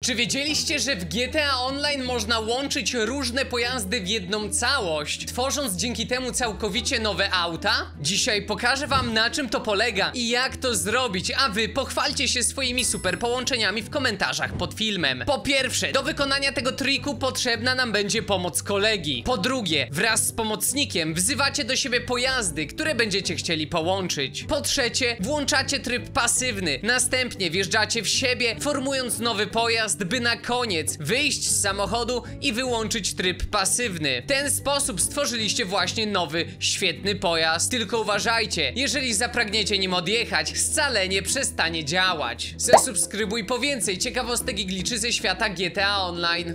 Czy wiedzieliście, że w GTA Online można łączyć różne pojazdy w jedną całość, tworząc dzięki temu całkowicie nowe auta? Dzisiaj pokażę wam, na czym to polega i jak to zrobić, a wy pochwalcie się swoimi super połączeniami w komentarzach pod filmem. Po pierwsze, do wykonania tego triku potrzebna nam będzie pomoc kolegi. Po drugie, wraz z pomocnikiem wzywacie do siebie pojazdy, które będziecie chcieli połączyć. Po trzecie, włączacie tryb pasywny. Następnie wjeżdżacie w siebie, formując nowy pojazd, by na koniec wyjść z samochodu i wyłączyć tryb pasywny. W ten sposób stworzyliście właśnie nowy, świetny pojazd. Tylko uważajcie, jeżeli zapragniecie nim odjechać, scalenie przestanie działać. Zasubskrybuj po więcej ciekawostek i gliczy ze świata GTA Online.